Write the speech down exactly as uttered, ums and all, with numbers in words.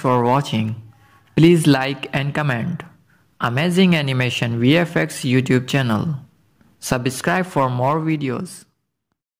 for watching. Please like and comment. Amazing Animation V F X YouTube channel. Subscribe for more videos.